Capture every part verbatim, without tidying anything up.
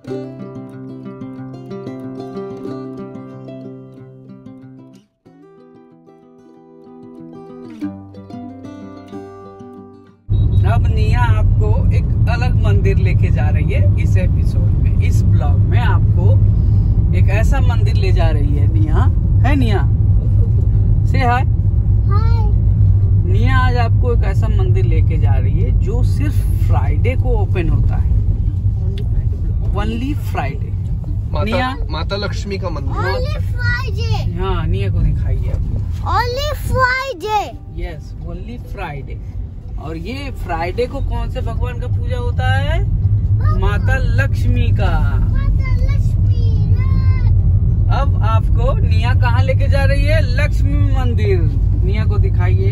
अब निया आपको एक अलग मंदिर लेके जा रही है इस एपिसोड में। इस ब्लॉग में आपको एक ऐसा मंदिर ले जा रही है निया। है निया? से हाय। हाय। निया आज आपको एक ऐसा मंदिर लेके जा रही है जो सिर्फ फ्राइडे को ओपन होता है। Only Friday. निया, माता लक्ष्मी का मंदिर। Only Friday. हाँ, निया को दिखाइए आपको। Only Friday. Yes, only Friday. और ये फ्राइडे को कौन से भगवान का पूजा होता है? माता लक्ष्मी का। माता लक्ष्मी। अब आपको निया कहाँ लेके जा रही है? लक्ष्मी मंदिर। निया को दिखाइए,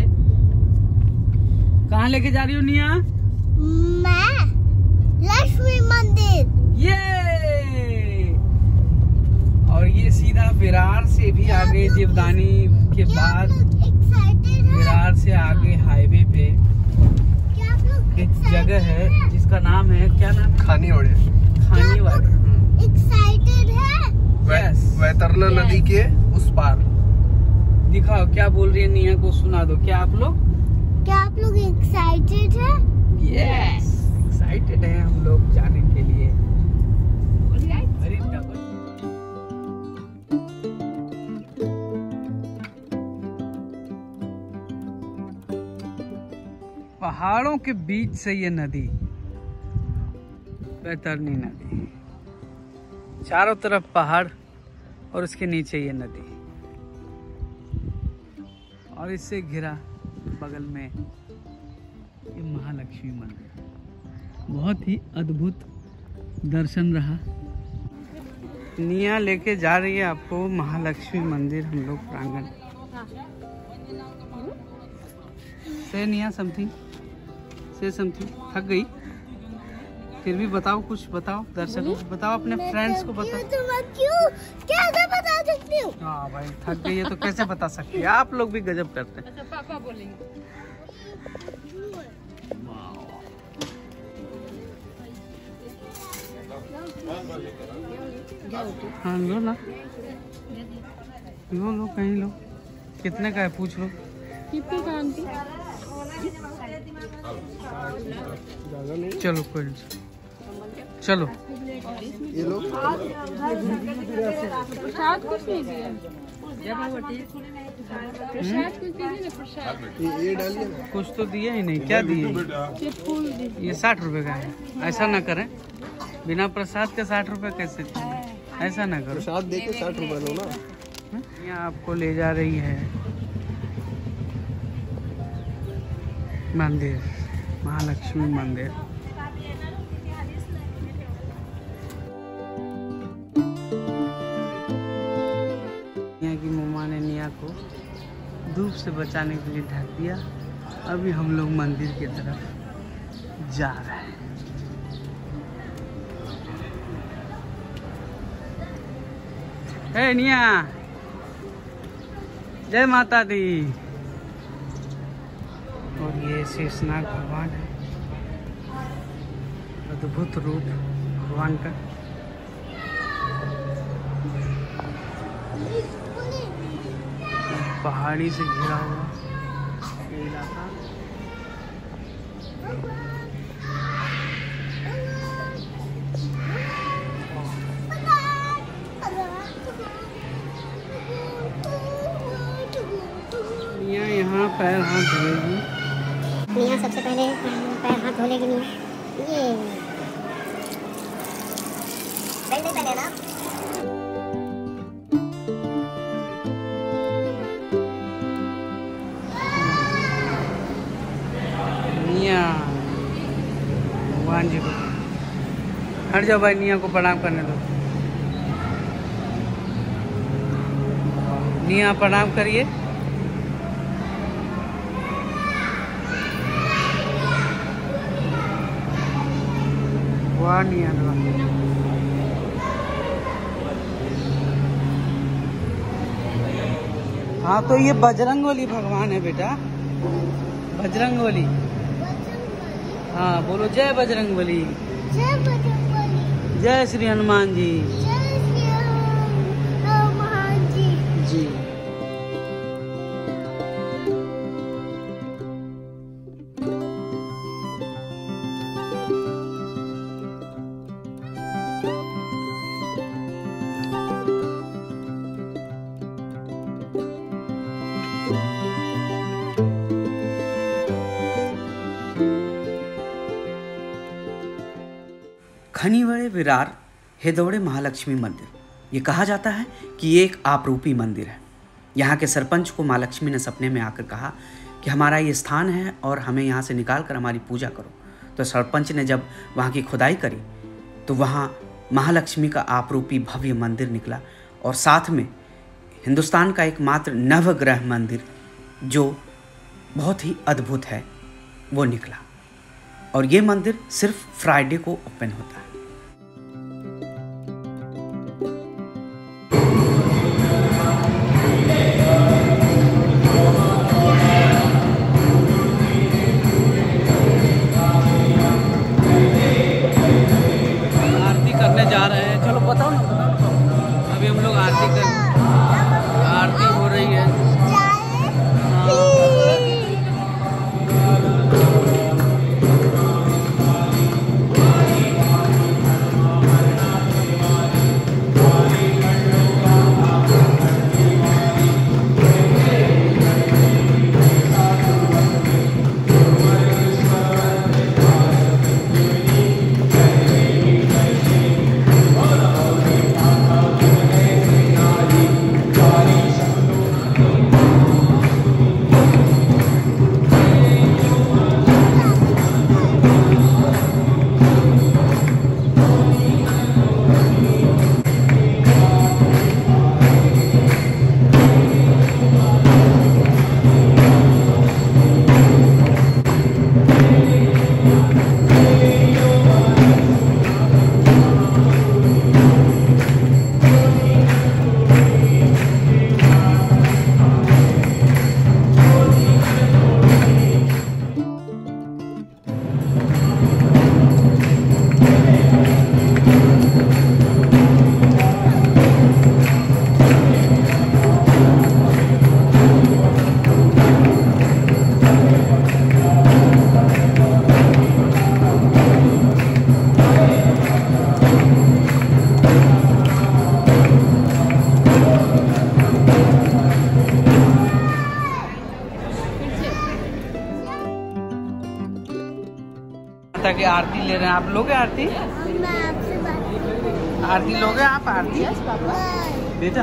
कहाँ लेके जा रही हो निया? मैं लक्ष्मी मंदिर। ये और ये सीधा विरार से भी आगे, जीवदानी के बाद विरार से आगे हाईवे पे एक जगह है जिसका नाम है, क्या नाम है? खानीवाड़े। खानीवाड़े। एक्साइटेड है? यस। वैतरना नदी के उस पार। दिखाओ क्या बोल रही है निया को, सुना दो। क्या आप लोग क्या आप लोग एक्साइटेड है? यस, एक्साइटेड है हम लोग जाने के लिए। अरे डबल पहाड़ों के बीच से ये नदी, वैतरनी नदी, चारों तरफ पहाड़ और उसके नीचे ये नदी, और इससे घिरा बगल में ये महालक्ष्मी मंदिर। बहुत ही अद्भुत दर्शन रहा। निया लेके जा रही है आपको महालक्ष्मी मंदिर हम लोग प्रांगण से। निया समथिंग से समथिंग थक गई, फिर भी बताओ, कुछ बताओ दर्शकों को, बताओ अपने फ्रेंड्स को बताओ। क्यों कैसे बता सकती हूँ? हाँ भाई, थक गई है तो कैसे बता सकती है? आप लोग भी गजब करते हैं। अच्छा, पापा बोलेंगे। हाँ लो ना, लो लो कहीं लो। कितने का है पूछ लो। कितने का आंटी? चलो कोई नहीं, चलो। ये लो। प्रसाद कुछ नहीं दिया। प्रसाद कुछ दीजिए ना, प्रसाद। ये ये डालिए ना। कुछ तो दिया ही नहीं। क्या दिए? ये फूल दीजिए। ये साठ रुपए का है। ऐसा ना करें, बिना प्रसाद के साठ रुपए कैसे दें? ऐसा ना करो। प्रसाद दे के साठ रुपए लो ना। यहाँ आपको ले जा रही है मंदिर, महालक्ष्मी मंदिर। यहाँ की मम्मा ने निया को धूप से बचाने के लिए ढक दिया। अभी हम लोग मंदिर की तरफ जा रहे हैं। हे निया, जय माता दी। और ये शेषनाग भगवान है, अद्भुत रूप भगवान का। पहाड़ी से घिरा हुआ ये इलाका। निया यहाँ पैर हाथ धोएगी। निया सबसे पहले पैर हाथ धो लेगी। निया ये पहले पहले ना निया भगवान जी को हट जाओ भाई, निया को प्रणाम करने दो। निया प्रणाम करिए। वाह निया, हाँ तो ये बजरंगबली भगवान है बेटा, बजरंगबली। हाँ बोलो जय बजरंगबली। जय बजरंगबली। जय श्री हनुमान जी। जी खनीवड़े विरार हेदौड़े महालक्ष्मी मंदिर। ये कहा जाता है कि ये एक आपरूपी मंदिर है। यहाँ के सरपंच को माँ लक्ष्मी ने सपने में आकर कहा कि हमारा ये स्थान है और हमें यहाँ से निकाल कर हमारी पूजा करो। तो सरपंच ने जब वहाँ की खुदाई करी तो वहाँ महालक्ष्मी का आपरूपी भव्य मंदिर निकला और साथ में हिंदुस्तान का एकमात्र नवग्रह मंदिर जो बहुत ही अद्भुत है वो निकला। और ये मंदिर सिर्फ फ्राइडे को ओपन होता है। आरती करने जा रहे हैं। चलो बताओ ना, बताओ ना। अभी हम लोग आरती कर आरती हो रही है। की आरती ले रहे हैं। आप लोगे आरती? आरती लोगे आप? आरती बेटा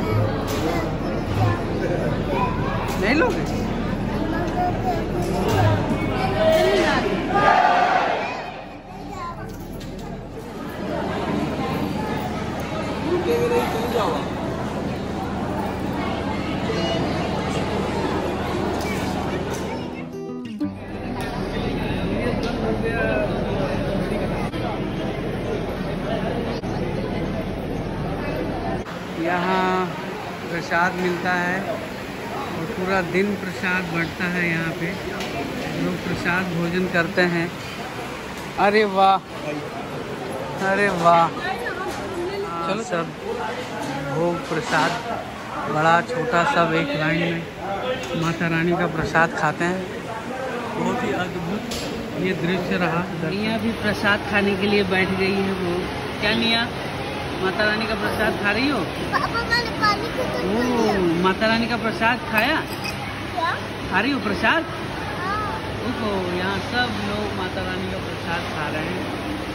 नहीं लोगे? यहाँ प्रसाद मिलता है और पूरा दिन प्रसाद बढ़ता है। यहाँ पे लोग प्रसाद भोजन करते हैं। अरे वाह, अरे वाह। चलो सब भोग प्रसाद बड़ा छोटा सब एक लाइन में माता रानी का प्रसाद खाते हैं। बहुत ही अद्भुत ये दृश्य रहा। निया भी प्रसाद खाने के लिए बैठ गई है। वो क्या निया, माता रानी का प्रसाद खा रही हो? ओह, माता रानी का प्रसाद खाया? क्या खा रही हो? प्रसाद? देखो यहाँ सब लोग माता रानी का प्रसाद खा रहे हैं।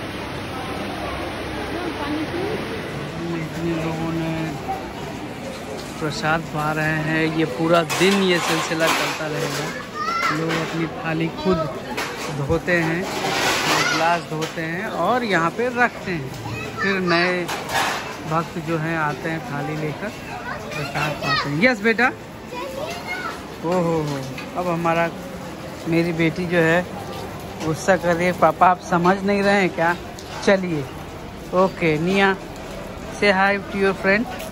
इतने लोगों ने प्रसाद पा रहे हैं। ये पूरा दिन ये सिलसिला चलता रहेगा। लोग अपनी थाली खुद धोते हैं, गिलास धोते हैं और यहाँ पे रखते हैं। फिर नए भक्त जो हैं आते हैं थाली लेकर प्रसाद पाते हैं। यस बेटा। ओ हो हो अब हमारा मेरी बेटी जो है गुस्सा कर रही है, पापा आप समझ नहीं रहे हैं क्या? चलिए ओके निया, से हाय टू योर फ्रेंड।